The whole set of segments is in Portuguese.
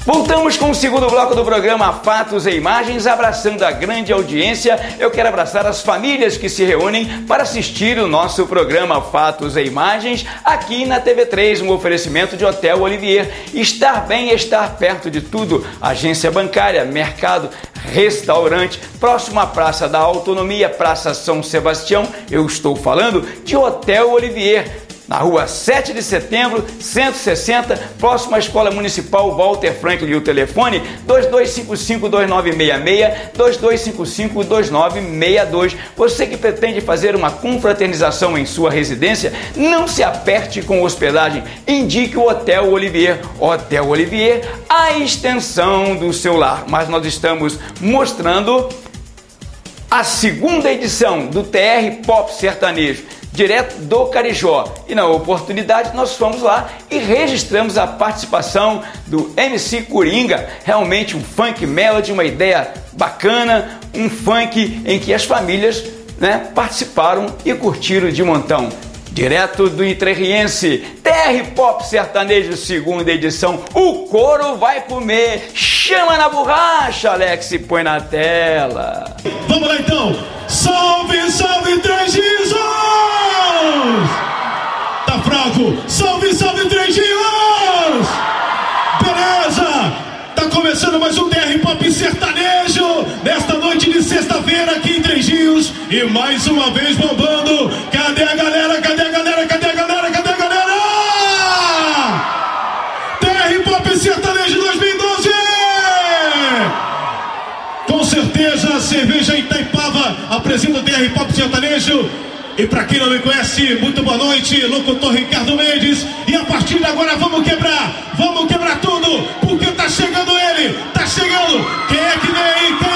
Voltamos com o segundo bloco do programa Fatos e Imagens, abraçando a grande audiência. Eu quero abraçar as famílias que se reúnem para assistir o nosso programa Fatos e Imagens aqui na TV3, um oferecimento de Hotel Olivier. Estar bem é estar perto de tudo. Agência bancária, mercado, restaurante, próximo à Praça da Autonomia, Praça São Sebastião. Eu estou falando de Hotel Olivier, na rua 7 de setembro, 160, próximo à Escola Municipal Walter Franklin. O telefone 2255-2966, 2255-2962. Você que pretende fazer uma confraternização em sua residência, não se aperte com hospedagem. Indique o Hotel Olivier. Hotel Olivier, a extensão do seu lar. Mas nós estamos mostrando a segunda edição do TR Pop Sertanejo, direto do Carijó. E na oportunidade nós fomos lá e registramos a participação do MC Coringa. Realmente um funk melody, uma ideia bacana, um funk em que as famílias, participaram e curtiram de montão. Direto do Entrerriense, TR Pop Sertanejo, segunda edição. O couro vai comer. Chama na borracha, Alex, e põe na tela. Vamos lá então. Salve, salve, Três Rios! Tá fraco. Salve, salve, Três Rios! Beleza? Tá começando mais um TR Pop Sertanejo nesta noite de sexta-feira aqui em Três Rios. E mais uma vez bombando. Cadê a galera? Cadê a galera? Cadê a galera? Cadê a galera? TR Pop Sertanejo 2012! Com certeza a cerveja Itaipava apresenta o TR Pop Sertanejo. E pra quem não me conhece, muito boa noite, locutor Ricardo Mendes. E a partir de agora vamos quebrar tudo, porque tá chegando ele, tá chegando. Quem é que vem aí? Quem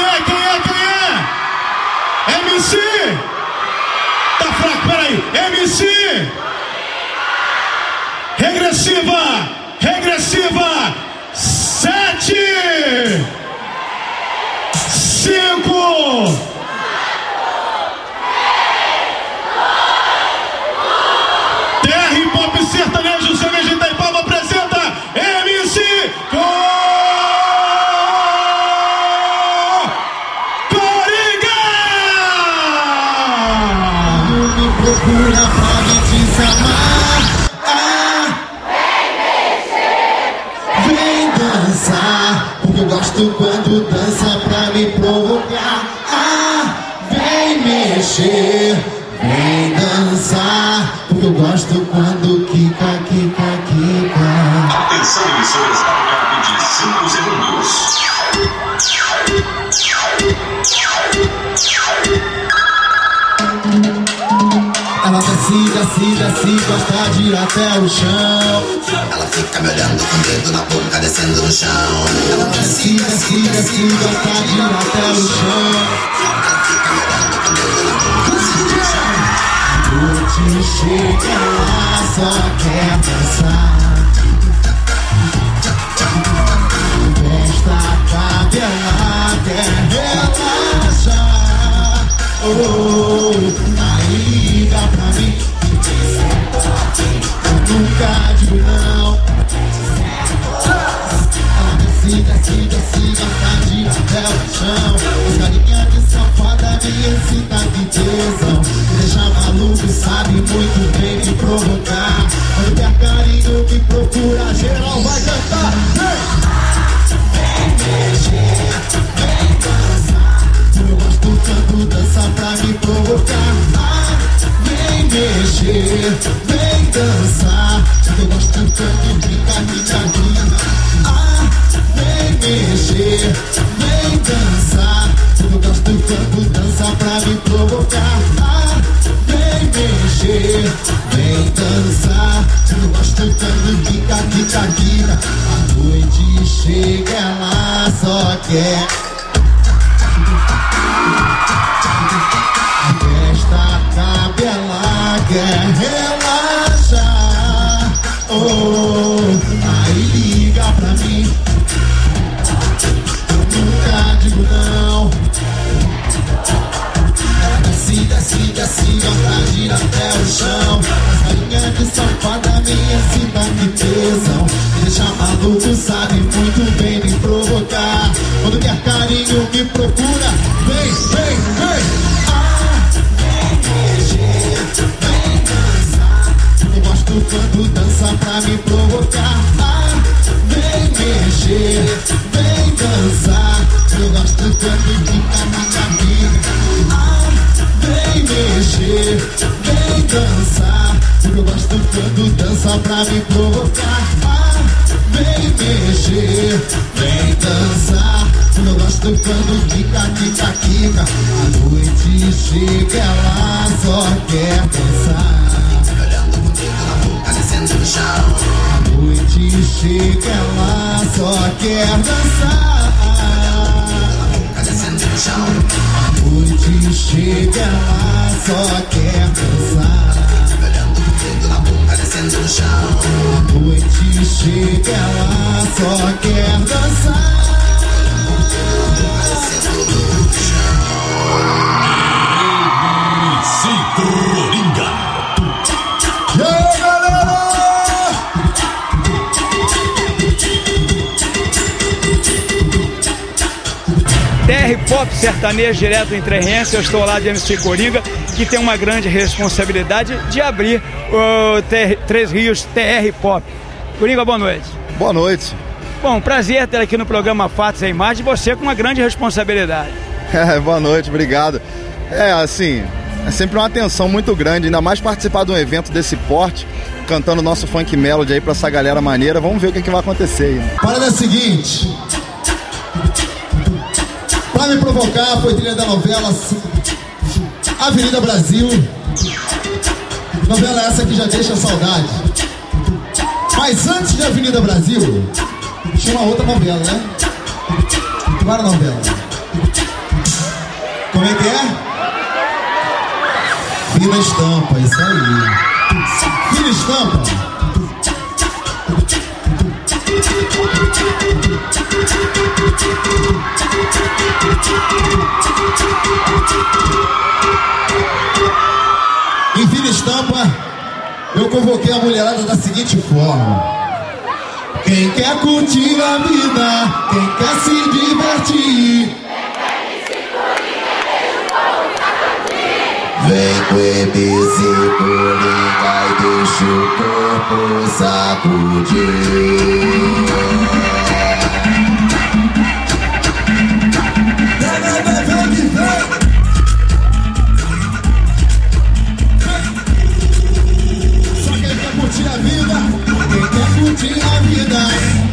é? MC? Tá fraco, peraí. MC? Regressiva. 7, 5. TR Pop Sertanejo, cerveja Itaipava apresenta MC Coringa! Não me procura pra me desamar. Vem dançar, porque eu gosto quando dança pra me provocar. Vem mexer, vem dançar, porque eu gosto quando quica. Atenção, emissoras, ao cabo de 5 segundos. Ela desce, gosta de ir até o chão. Ela fica me olhando com o dedo na boca, descendo no chão. Ela desce, gosta de ir até o chão. Ela fica me olhando com o dedo na boca, descendo no chão. Noite chega, ela só quer dançar. Festa cabe, ela quer relaxar. Aí liga pra mim. Eu nunca digo não. Ela desce, gosta de ir até o chão. As carinhas de safada me excita que tesão. Deixa maluco, sabe muito bem me provocar. Quando quer carinho me procura, geral vai cantar. Vem mexer, vem dançar. Eu gosto quando dança pra me provocar. Vem mexer, vem dançar. Eu gosto quando brinca. Vem mexer, vem dançar. Eu gosto quando dança pra me provocar. Vem mexer, vem dançar. Eu gosto quando quica. A noite chega, ela só quer. A festa cabe, ela quer relaxar. Aí liga pra mim. Eu nunca digo não. Desce, gosta de ir até o chão. As carinhas de safada me excita que tesão. Deixa maluco, sabe muito bem me gosto quando dança pra me provocar. Ah, vem mexer, vem dançar. Eu gosto quando fica na caminha. Ah, vem mexer, vem dançar. Eu gosto quando dança pra me provocar. Ah, vem mexer, vem dançar. Eu gosto quando fica, quica, quica. A noite chega, ela só quer dançar. Olhando com o dedo na boca, descendo no chão. A noite chega, ela só quer dançar. Descendo no chão. A noite chega, ela só quer dançar. Olhando com o dedo na boca, descendo no chão. A noite chega, ela só quer dançar. E aí, galera? TR Pop Sertanejo direto em Trerrense. Eu estou lá de MC Coringa, que tem uma grande responsabilidade de abrir o Três Rios TR Pop. Coringa, boa noite. Boa noite. Bom, prazer ter aqui no programa Fatos e Imagens, você com uma grande responsabilidade. Boa noite, obrigado. Assim, é sempre uma atenção muito grande, ainda mais participar de um evento desse porte, cantando nosso funk melody aí pra essa galera maneira. Vamos ver o que vai acontecer aí. A parada é a seguinte: pra me provocar foi trilha da novela Avenida Brasil. Novela essa que já deixa saudade. Mas antes de Avenida Brasil, tinha uma outra novela, né? Qual era a novela? Como é que é? Fina Estampa, isso aí. Fina Estampa. Em Fina Estampa, eu convoquei a mulherada da seguinte forma: quem quer curtir a vida, quem quer se divertir, Vem com MC Coringa e deixa o corpo sacudir. só quem quer curtir a vida, quem quer curtir a vida.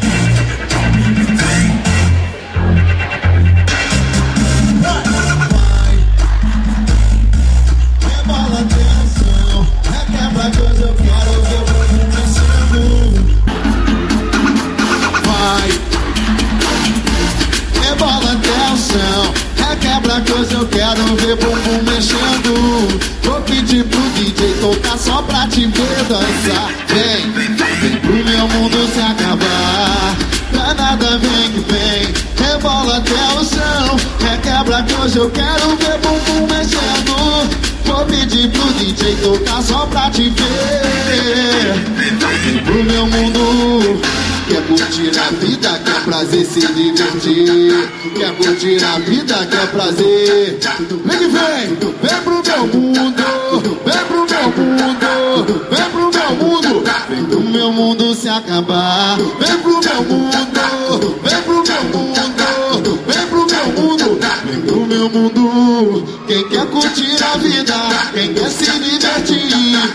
Hoje eu quero ver bumbum mexendo. Vou pedir pro DJ tocar só pra te ver dançar. Vem, vem pro meu mundo se acabar. Danada vem que vem, rebola até o chão. Requebra que hoje eu quero ver bumbum mexendo. Vou pedir pro DJ tocar só pra te ver. Vem pro meu mundo. Quer curtir a vida, quer prazer, se divertir. Quer curtir a vida, quer prazer. Vem que vem, vem pro meu mundo. Vem pro meu mundo, vem pro meu mundo. Vem pro meu mundo se acabar. Vem pro meu mundo, vem pro meu mundo. Vem pro meu mundo, vem pro meu mundo. Quem quer curtir a vida, quem quer se divertir.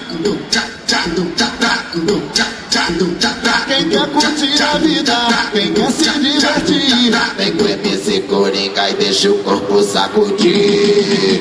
Quem quer curtir a vida, quem quer se divertir, Vem com MC Coringa e deixa o corpo sacudir.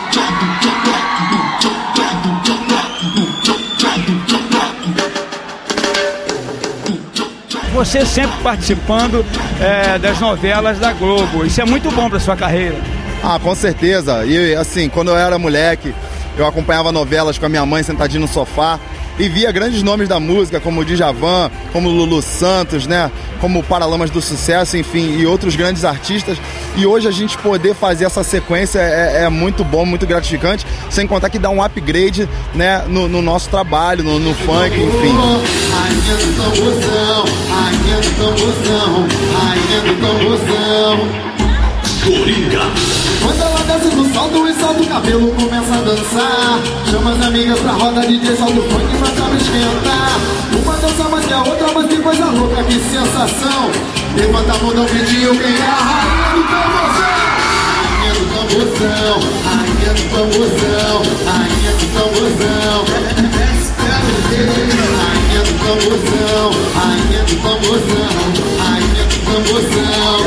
Você sempre participando das novelas da Globo, isso é muito bom para sua carreira. Ah, com certeza. E assim, quando eu era moleque, eu acompanhava novelas com a minha mãe sentadinho no sofá e via grandes nomes da música, como o Djavan, como Lulu Santos, né? Como Paralamas do Sucesso, enfim, e outros grandes artistas. E hoje a gente poder fazer essa sequência é muito bom, muito gratificante, sem contar que dá um upgrade, né, no nosso trabalho, no funk, enfim. Rainha do tamborzão, rainha do tamborzão, rainha do tamborzão. Coringa. Quando ela desce no salto e solta o cabelo, começa a dançar. Chama as amigas pra roda, DJ solta o funk pra me esquentar. Uma dança mais que a outra, mas que coisa louca, que sensação. Levanta a mão, dá um gritinho, quem é a rainha do tamborzão? Rainha do tamborzão, rainha do tamborzão, rainha do tamborzão. Rainha do tamborzão, rainha do tamborzão, rainha do tamborzão.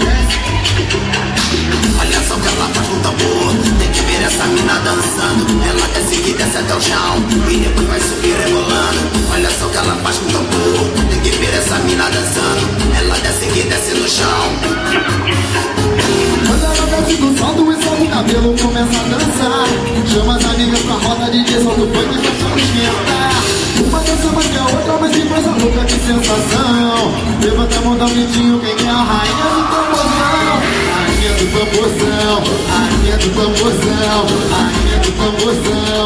Olha só que ela faz com o tambor, tem que ver essa mina dançando. Ela desce que desce até o chão e depois vai subir rebolando. Olha só que ela faz com o tambor, tem que ver essa mina dançando. Ela desce que desce no chão. Quando ela desce do salto e solta o cabelo, começa a dançar. Chama as amigas pra roda, DJ solta o funk pra chama esquentar. Uma dança mais que a outra, mas que coisa louca, que sensação. Levanta a mão, dá um gritinho, quem é a rainha do tamborzão? Rainha do tamborzão, rainha do tamborzão, rainha do tamborzão.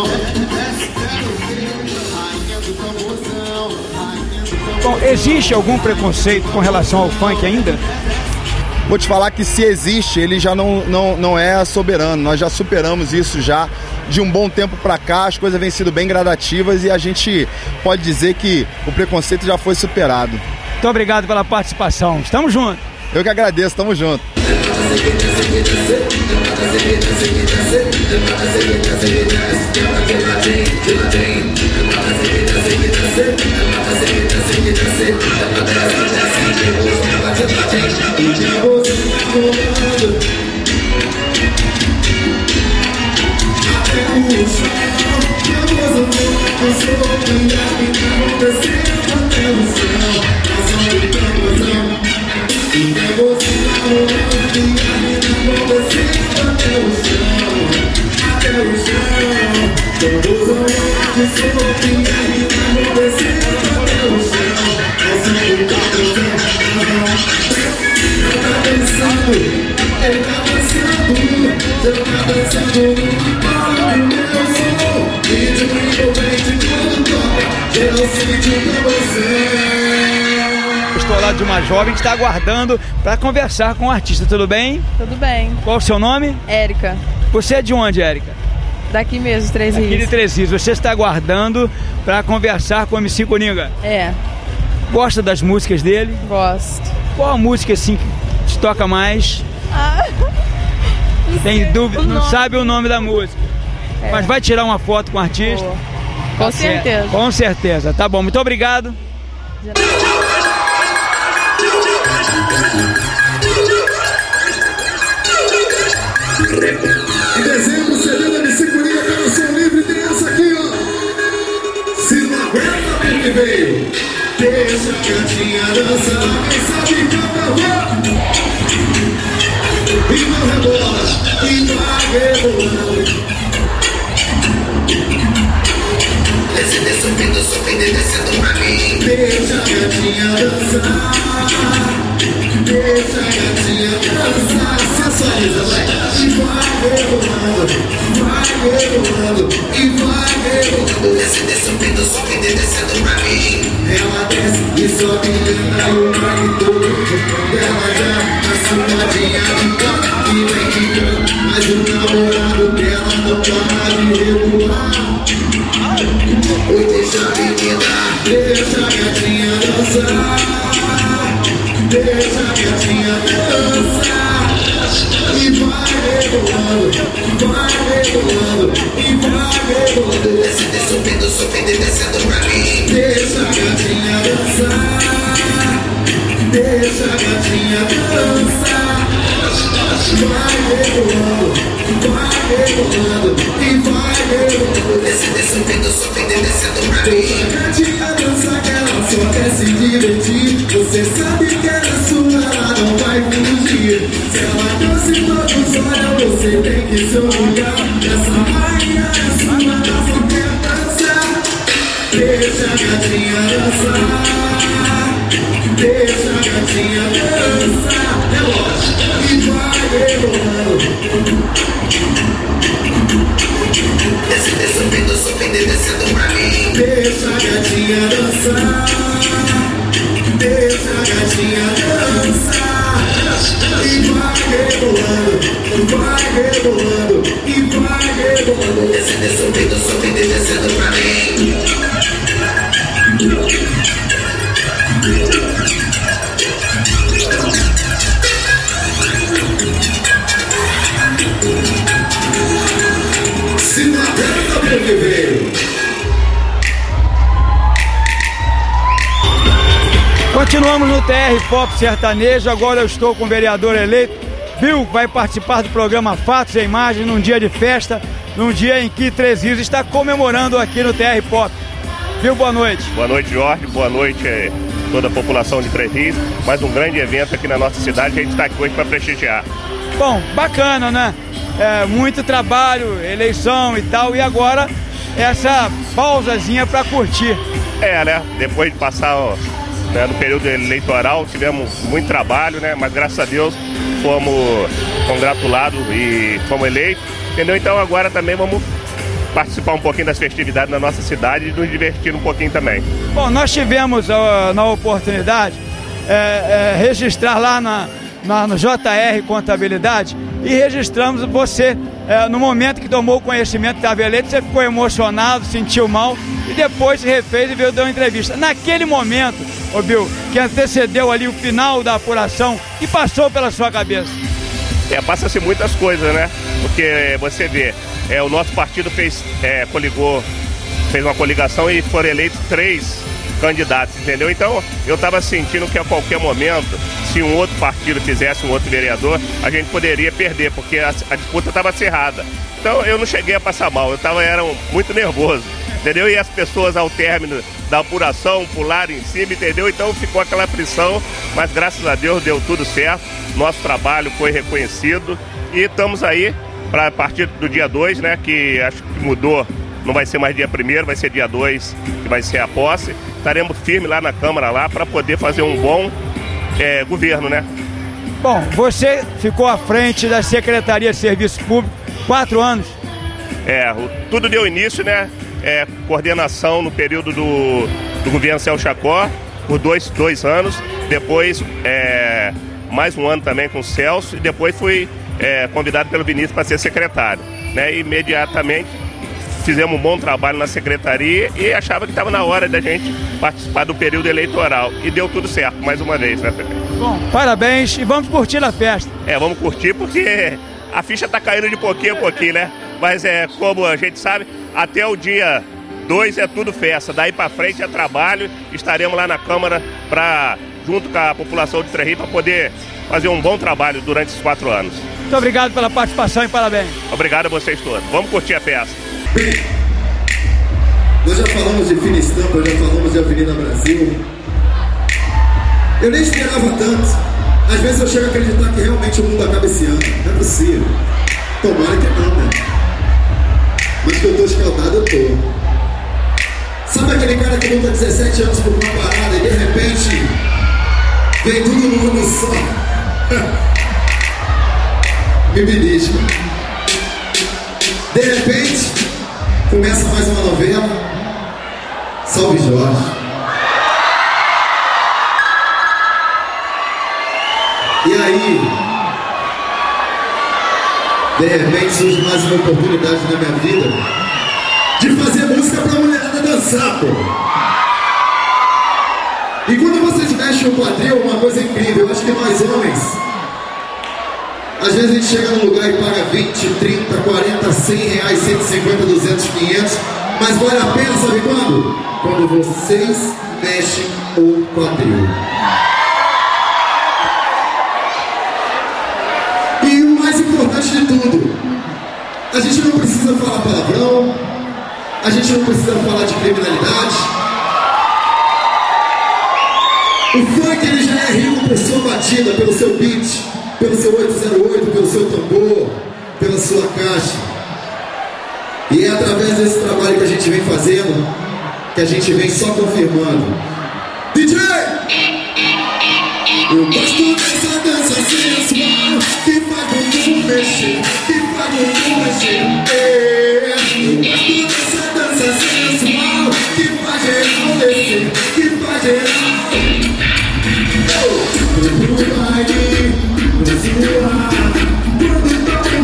Rainha do tamborzão, rainha do tamborzão. Bom, existe algum preconceito com relação ao funk ainda? Vou te falar que se existe, ele já não é soberano. Nós já superamos isso já. De um bom tempo pra cá, as coisas vêm sido bem gradativas e a gente pode dizer que o preconceito já foi superado. Muito obrigado pela participação. Estamos juntos. Eu que agradeço, tamo junto. Estou ao lado de uma jovem que está aguardando para conversar com o artista. Tudo bem? Tudo bem. Qual o seu nome? Érica. Você é de onde, Érica? Daqui mesmo, Três Rios. Aqui de Três Rios. Você está aguardando para conversar com o MC Coringa? É. Gosta das músicas dele? Gosto. Qual a música assim que te toca mais? Não Tem sei dúvida? o Não nome. sabe o nome da música. É. Mas vai tirar uma foto com o artista? Boa. Tá Com certo. certeza. Com certeza. Tá bom, muito obrigado. Em dezembro, CD da MC Coringa pelo Som Livre, tem essa aqui, ó. Se não aguenta, porque veio. Deixa a gatinha dançar, quem sabe canta, e não rebola, e vai rebolando. Desce subindo, subindo e descendo pra mim. Deixa a gatinha dançar, deixa a gatinha dançar. Sensualiza, vai. E vai rebolando, e vai rebolando. Desce subindo, subindo e descendo pra mim. Ela desce e sobe lenta e o baile todo. Ela já tá sumadinha de canto e vem quicando. Mas o namorado dela não para de rebolar. Oi, deixa a menina. Deixa a gatinha dançar, deixa a gatinha dançar. E vai rebolando, e vai rebolando. Desce subindo, subindo e descendo pra mim. Deixa a gatinha dançar, deixa a gatinha dançar. Vai rebolando, e vai rebolando. Desce subindo, subindo e descendo pra mim. Deixa a gatinha dançar que ela só quer se divertir. Você sabe que ela é sua, ela não vai fugir. Se ela dança e todos olham, você tem que se orgulhar. Essa rainha é sua, ela só quer dançar. Deixa a gatinha dançar, deixa a gatinha dançar. É lógico, e vai rebolando. Desce subindo, subindo e descendo pra mim. Deixa a gatinha dançar, deixa a gatinha dançar. E vai rebolando. vai rebolando e vai rebolando. Descendo, subindo e descendo pra mim. Se não aperta pro que veio. Continuamos no TR Pop Sertanejo, agora eu estou com o vereador eleito. Bill vai participar do programa Fatos e Imagens num dia de festa, num dia em que Três Rios está comemorando aqui no TR Pop. Bill, boa noite. Boa noite, Jorge, boa noite toda a população de Três Rios. Mais um grande evento aqui na nossa cidade que a gente está aqui hoje para prestigiar. Bom, bacana, né? Muito trabalho, eleição e tal, e agora essa pausazinha para curtir. Né? Depois de passar no período eleitoral, tivemos muito trabalho, né? Mas graças a Deus fomos congratulados e fomos eleitos, entendeu? Então agora também vamos participar um pouquinho das festividades da nossa cidade e nos divertir um pouquinho também. Bom, nós tivemos na oportunidade registrar lá no JR Contabilidade e registramos você no momento que tomou conhecimento que estava eleito, você ficou emocionado, sentiu mal e depois se refez e veio dar uma entrevista. Naquele momento, ô Bill, que antecedeu ali o final da apuração, que passou pela sua cabeça? Passa-se muitas coisas, né? Porque você vê, o nosso partido fez uma coligação e foram eleitos 3 candidatos, entendeu? Então, eu estava sentindo que a qualquer momento, se um outro partido fizesse um outro vereador, a gente poderia perder, porque a disputa estava acirrada. Então, eu não cheguei a passar mal, era muito nervoso, entendeu? E as pessoas, ao término da apuração, pularam em cima, entendeu? Então, ficou aquela aflição, mas graças a Deus deu tudo certo, nosso trabalho foi reconhecido e estamos aí para a partir do dia 2, né, que acho que mudou. Não vai ser mais dia 1º, vai ser dia 2, que vai ser a posse. Estaremos firmes lá na Câmara lá para poder fazer um bom governo, né? Bom, você ficou à frente da Secretaria de Serviço Público 4 anos. Tudo deu início, né? Coordenação no período do governo Celso Chacó, por dois anos. Depois, mais um ano também com o Celso. E depois fui convidado pelo Vinícius para ser secretário, né? E imediatamente fizemos um bom trabalho na secretaria e achava que estava na hora da gente participar do período eleitoral. E deu tudo certo, mais uma vez, né, Pepe? Bom, parabéns e vamos curtir a festa. Vamos curtir porque a ficha está caindo de pouquinho a pouquinho, né? Mas como a gente sabe, até o dia 2 é tudo festa. Daí para frente é trabalho. Estaremos lá na Câmara junto com a população de Três Rios para poder fazer um bom trabalho durante esses 4 anos. Muito obrigado pela participação e parabéns. Obrigado a vocês todos. Vamos curtir a festa. Bem, nós já falamos de Fina Estampa, já falamos de Avenida Brasil. Eu nem esperava tanto. Às vezes eu chego a acreditar que realmente o mundo acaba esse ano. Não é possível. Tomara que não, né? Mas que eu tô escaldado, eu tô. Sabe aquele cara que luta 17 anos por uma parada e de repente vem tudo num ano só? Me belisca. De repente começa mais uma novela. Salve Jorge. E aí, de repente surge mais uma oportunidade na minha vida de fazer música pra mulherada dançar, pô. E quando vocês mexem o quadril, uma coisa incrível, eu acho que nós homens, às vezes a gente chega num lugar e paga 20, 30, 40, 100 reais, 150, 200, 500, mas vale a pena, sabe quando? Quando vocês mexem o quadril. E o mais importante de tudo, a gente não precisa falar palavrão, a gente não precisa falar de criminalidade. O funk ele já é rimo por sua batida, pelo seu beat, pelo seu 808, pelo seu tambor, pela sua caixa. E é através desse trabalho que a gente vem fazendo, que a gente vem só confirmando. DJ! Eu gosto dessa dança sensual que faz o mundo mexer, que faz o mundo mexer. Eu gosto dessa dança sensual que faz geral descer, que faz geral. Pro baile, pro zoar, quando toca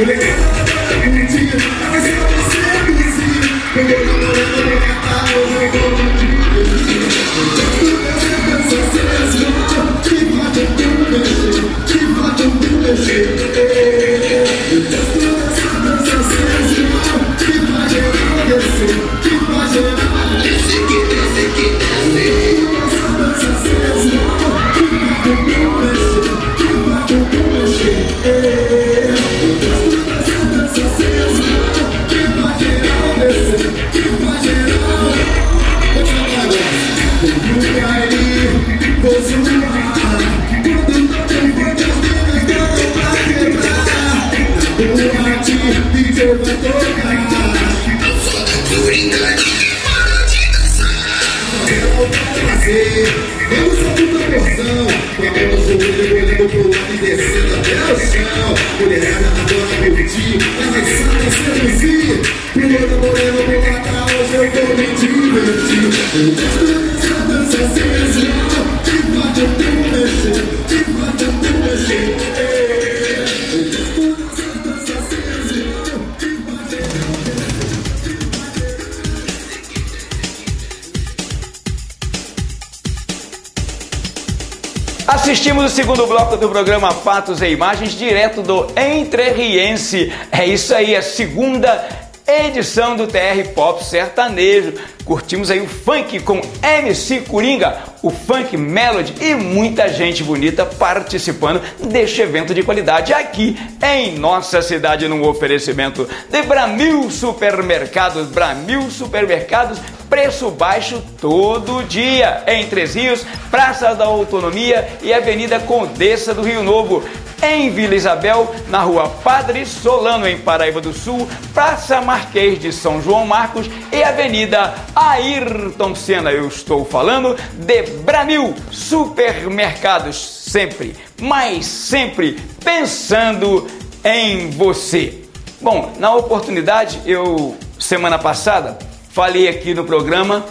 Assistimos o segundo bloco do programa Fatos e Imagens, direto do Entrerriense. É isso aí, a segunda edição do TR Pop Sertanejo. Curtimos aí o funk com MC Coringa, o funk melody e muita gente bonita participando deste evento de qualidade aqui em nossa cidade, num oferecimento de Bramil Supermercados. Bramil Supermercados, preço baixo todo dia, em Três Rios, Praça da Autonomia e Avenida Condessa do Rio Novo. Em Vila Isabel, na Rua Padre Solano, em Paraíba do Sul, Praça Marquês de São João Marcos e Avenida Ayrton Senna. Eu estou falando de Bramil Supermercados, sempre, mas sempre pensando em você. Bom, na oportunidade, semana passada, falei aqui no programa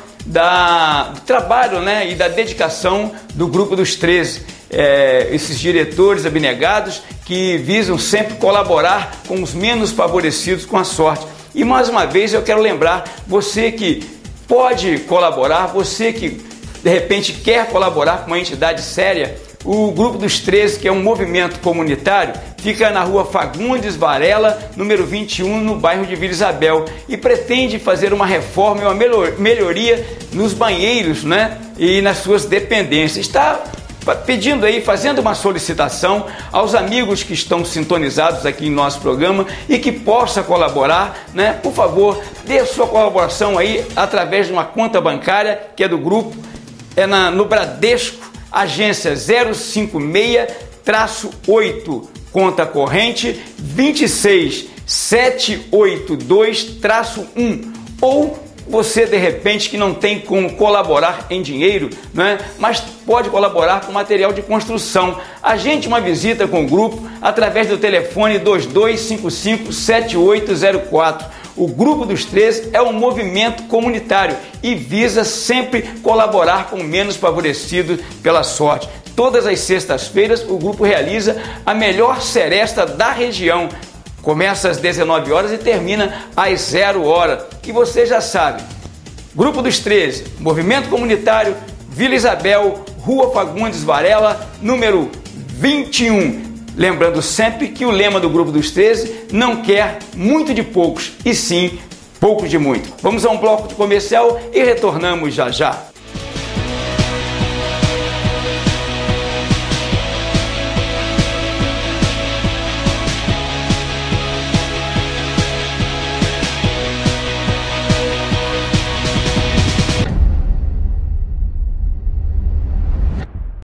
do trabalho, né, e da dedicação do Grupo dos 13. Esses diretores abnegados que visam sempre colaborar com os menos favorecidos com a sorte. E mais uma vez eu quero lembrar, você que pode colaborar, você que de repente quer colaborar com uma entidade séria, o Grupo dos 13, que é um movimento comunitário, fica na Rua Fagundes Varela, número 21, no bairro de Vila Isabel, e pretende fazer uma reforma e uma melhoria nos banheiros, né, e nas suas dependências. Está pedindo aí, fazendo uma solicitação aos amigos que estão sintonizados aqui em nosso programa e que possa colaborar, né? Por favor, dê sua colaboração aí através de uma conta bancária que é do grupo, no Bradesco, agência 056-8, conta corrente 26782-1, ou você de repente que não tem como colaborar em dinheiro, né, mas pode colaborar com material de construção. Agende uma visita com o grupo através do telefone 2255-7804. O Grupo dos 13 é um movimento comunitário e visa sempre colaborar com menos favorecidos pela sorte. Todas as sextas-feiras o grupo realiza a melhor seresta da região. Começa às 19 horas e termina às 0 horas. E você já sabe, Grupo dos 13, Movimento Comunitário, Vila Isabel, Rua Fagundes Varela, número 21. Lembrando sempre que o lema do Grupo dos 13 não quer muito de poucos, e sim poucos de muito. Vamos a um bloco de comercial e retornamos já já.